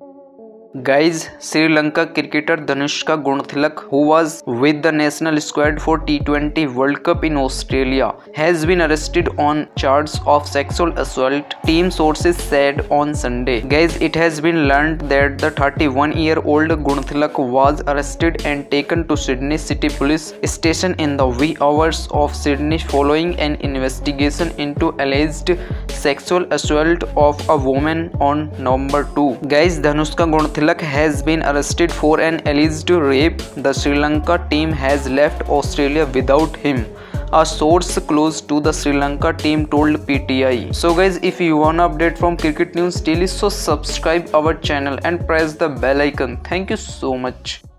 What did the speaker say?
Guys, Sri Lanka cricketer Dhanushka Guntilak, who was with the national squad for T20 World Cup in Australia, has been arrested on charges of sexual assault, team sources said on Sunday. Guys, it has been learned that the 31-year-old Guntilak was arrested and taken to Sydney City Police Station in the wee hours of Sydney following an investigation into alleged sexual assault of a woman on November 2. Guys, Dhanushka Guntilak has been arrested for an alleged rape. The Sri Lanka team has left Australia without him, a source close to the Sri Lanka team told PTI. So guys, if you want to update from cricket news daily, so subscribe our channel and press the bell icon. Thank you so much.